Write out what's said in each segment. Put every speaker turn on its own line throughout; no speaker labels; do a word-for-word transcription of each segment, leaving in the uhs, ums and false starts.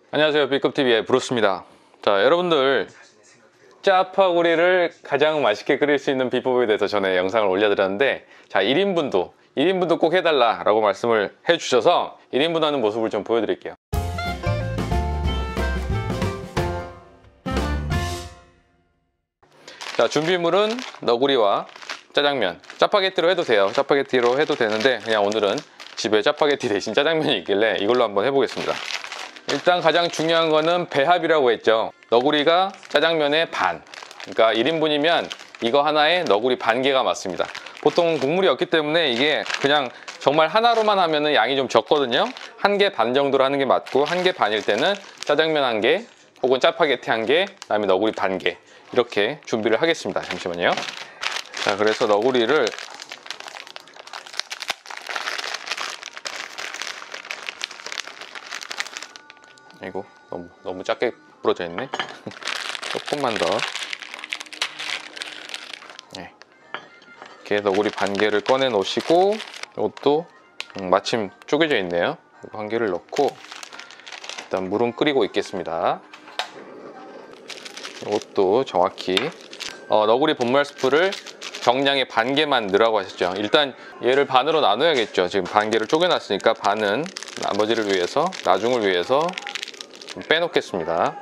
안녕하세요, B급티비의 브루스입니다. 자, 여러분들 짜파구리를 가장 맛있게 끓일 수 있는 비법에 대해서 전에 영상을 올려드렸는데, 자, 일 인분도 일 인분도 꼭 해달라 라고 말씀을 해주셔서 일 인분 하는 모습을 좀 보여드릴게요. 자, 준비물은 너구리와 짜장면, 짜파게티로 해도 돼요. 짜파게티로 해도 되는데 그냥 오늘은 집에 짜파게티 대신 짜장면이 있길래 이걸로 한번 해보겠습니다. 일단 가장 중요한 거는 배합이라고 했죠. 너구리가 짜장면의 반, 그러니까 일 인분이면 이거 하나에 너구리 반 개가 맞습니다. 보통 국물이 없기 때문에 이게 그냥 정말 하나로만 하면은 양이 좀 적거든요. 한 개 반 정도로 하는 게 맞고, 한 개 반일 때는 짜장면 한 개 혹은 짜파게티 한 개, 그다음에 너구리 반 개, 이렇게 준비를 하겠습니다. 잠시만요. 자, 그래서 너구리를 아이고, 너무, 너무 작게 부러져 있네. 조금만 더. 네. 이렇게 너구리 반 개를 꺼내 놓으시고, 이것도 음, 마침 쪼개져 있네요. 이거 한 개를 넣고 일단 물은 끓이고 있겠습니다. 이것도 정확히 어, 너구리 본말 스프를 정량의 반 개만 넣으라고 하셨죠. 일단 얘를 반으로 나눠야겠죠. 지금 반 개를 쪼개놨으니까 반은 나머지를 위해서, 나중을 위해서 좀 빼놓겠습니다.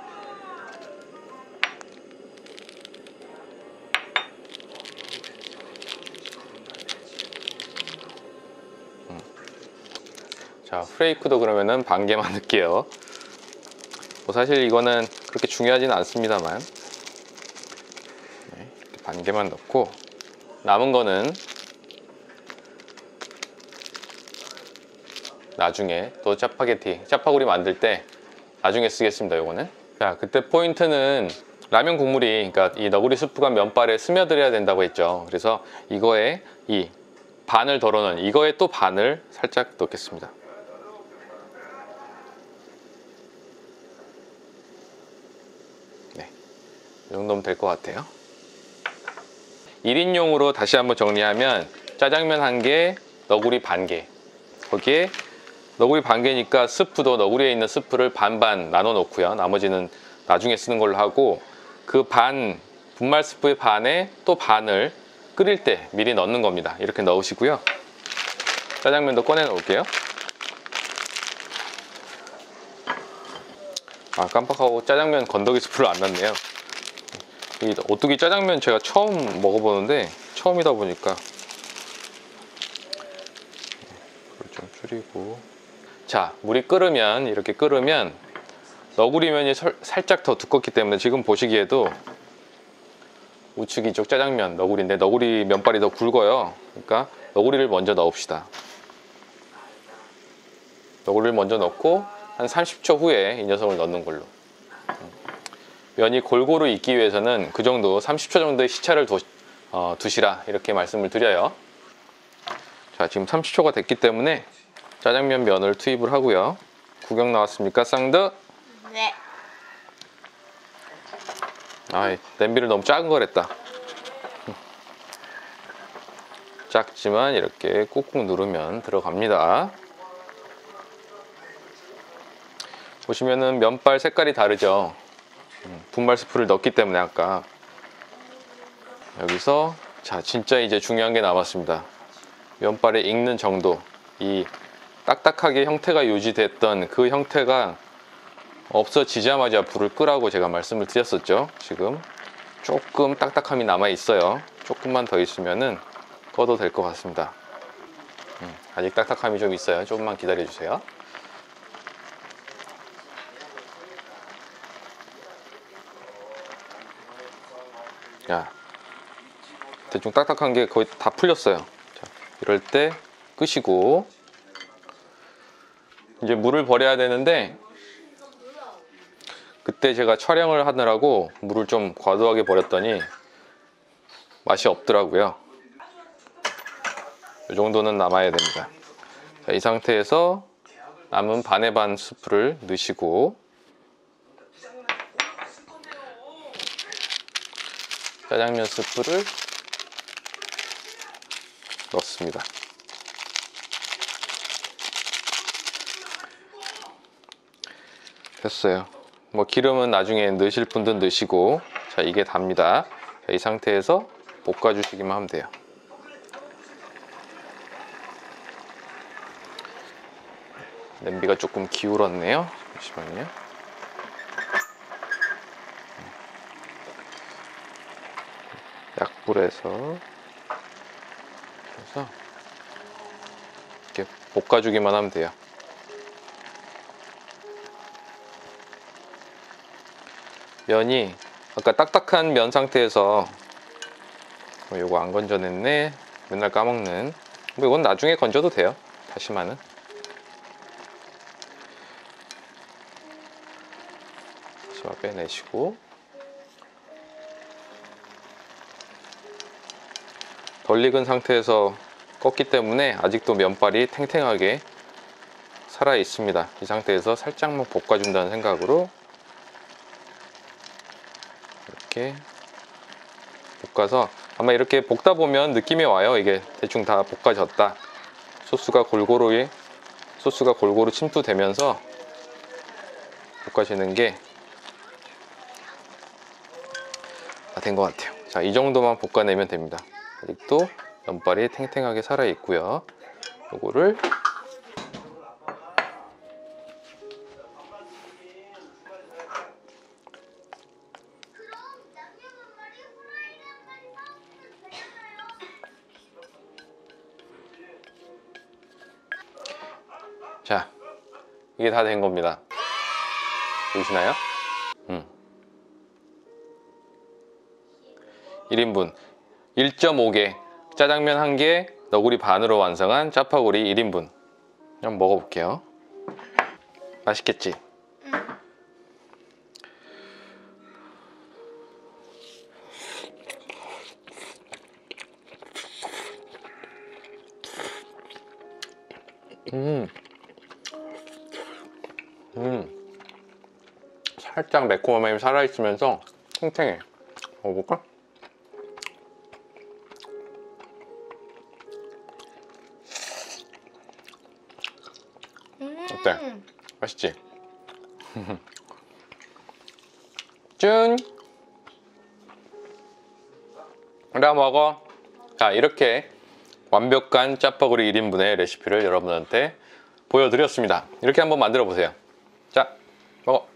음. 자, 프레이크도 그러면은 반 개만 넣을게요. 뭐 사실 이거는 그렇게 중요하지는 않습니다만, 네, 이렇게 반 개만 넣고 남은 거는 나중에 또 짜파게티, 짜파구리 만들 때 나중에 쓰겠습니다. 요거는. 자, 그때 포인트는 라면 국물이, 그러니까 이 너구리 스프가 면발에 스며들어야 된다고 했죠. 그래서 이거에 이 반을 덜어놓은 이거에 또 반을 살짝 넣겠습니다. 네, 이 정도면 될 것 같아요. 일 인용으로 다시 한번 정리하면 짜장면 한 개, 너구리 반 개, 거기에 너구리 반 개니까 스프도 너구리에 있는 스프를 반반 나눠 놓고요. 나머지는 나중에 쓰는 걸로 하고, 그 반, 분말 스프의 반에 또 반을 끓일 때 미리 넣는 겁니다. 이렇게 넣으시고요. 짜장면도 꺼내 놓을게요. 아, 깜빡하고 짜장면 건더기 스프를 안 넣네요. 이 오뚜기 짜장면 제가 처음 먹어보는데, 처음이다 보니까 불을 좀 줄이고. 자, 물이 끓으면, 이렇게 끓으면 너구리 면이 설, 살짝 더 두껍기 때문에 지금 보시기에도 우측 이쪽 짜장면 너구리인데 너구리 면발이 더 굵어요. 그러니까 너구리를 먼저 넣읍시다. 너구리를 먼저 넣고 한 삼십 초 후에 이 녀석을 넣는 걸로. 면이 골고루 익기 위해서는 그 정도 삼십 초 정도의 시차를 두, 어, 두시라 이렇게 말씀을 드려요. 자, 지금 삼십 초가 됐기 때문에 짜장면 면을 투입을 하고요. 구경 나왔습니까, 쌍드?
네.
아, 냄비를 너무 작은 거랬다. 작지만 이렇게 꾹꾹 누르면 들어갑니다. 보시면은 면발 색깔이 다르죠. 분말 스프를 넣었기 때문에. 아까 여기서, 자, 진짜 이제 중요한 게 남았습니다. 면발에 익는 정도, 이 딱딱하게 형태가 유지됐던 그 형태가 없어지자마자 불을 끄라고 제가 말씀을 드렸었죠. 지금 조금 딱딱함이 남아 있어요. 조금만 더 있으면은 꺼도 될 것 같습니다. 음, 아직 딱딱함이 좀 있어요. 조금만 기다려 주세요. 야, 대충 딱딱한 게 거의 다 풀렸어요. 자, 이럴 때 끄시고 이제 물을 버려야 되는데, 그때 제가 촬영을 하느라고 물을 좀 과도하게 버렸더니 맛이 없더라고요. 이 정도는 남아야 됩니다. 자, 이 상태에서 남은 반의 반 스프를 넣으시고 짜장면 스프를 넣습니다. 됐어요. 뭐 기름은 나중에 넣으실 분들 넣으시고. 자, 이게 답니다. 자, 이 상태에서 볶아주시기만 하면 돼요. 냄비가 조금 기울었네요. 잠시만요. 약불에서 그래서 이렇게 볶아주기만 하면 돼요. 면이 아까 딱딱한 면 상태에서 어, 요거 안 건져냈네. 맨날 까먹는. 뭐 이건 나중에 건져도 돼요. 다시마는. 다시마 빼내시고. 덜 익은 상태에서 껐기 때문에 아직도 면발이 탱탱하게 살아 있습니다. 이 상태에서 살짝만 볶아준다는 생각으로 이렇게 볶아서, 아마 이렇게 볶다 보면 느낌이 와요. 이게 대충 다 볶아졌다. 소스가 골고루 소스가 골고루 침투되면서 볶아지는 게 된 것 같아요. 자, 이 정도만 볶아내면 됩니다. 아직도 면발이 탱탱하게 살아 있고요. 요거를 자, 이게 다 된 겁니다. 보이시나요? 음. 일 인분 일 점 오 개 짜장면 한 개, 너구리 반으로 완성한 짜파구리 일 인분. 한번 먹어볼게요. 맛있겠지? 음. 음. 살짝 매콤함이 살아있으면서 탱탱해. 먹어볼까?
음.
어때? 맛있지? 짠! 그래 먹어. 자, 이렇게 완벽한 짜파구리 일 인분의 레시피를 여러분한테 보여드렸습니다. 이렇게 한번 만들어 보세요. 자, 먹어.